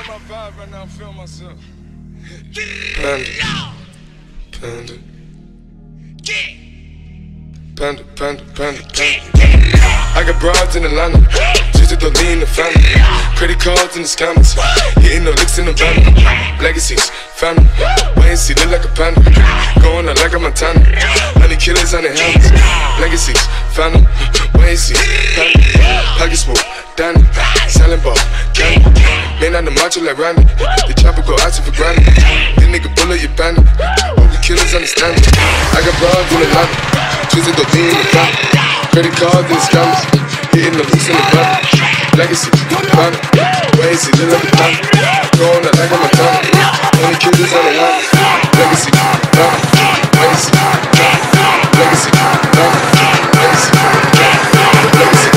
my vibe right now, I'm feeling myself. Panda. I got broads in Atlanta, just to lean the family. Credit cards in the scammers, hitting no licks in the van. Legacies, family, wait and see, look like a panda. Going out like a Montana, 100 killers on their hands. Legacies, family, wait and see, family. Pocket smoke, Danny, selling ball, candy. Man on the macho like Randy, the chopper go out for granted. This nigga bullet, you bandit, all the killers understand it. I got broads in Atlanta, just to lean the family. Credit cards and scammers, hitting the loose in the van. Legacy, family, wait and see, look like a panda. Going out like a Montana, 100 killers on the line. Legacy, family, wait and see, legacy, family, legacy, legacy,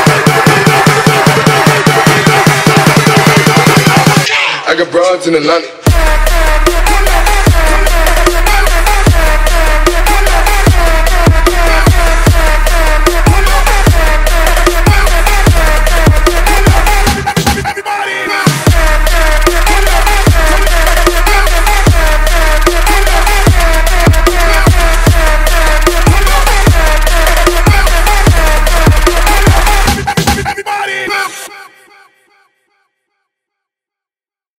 I got broads in Atlanta,